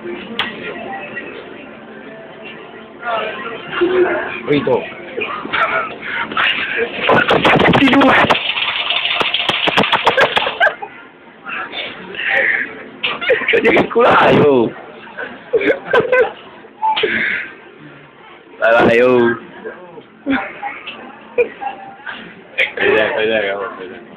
Rito. Kau jangan kurang ayo. Ayo. Kaya kamu.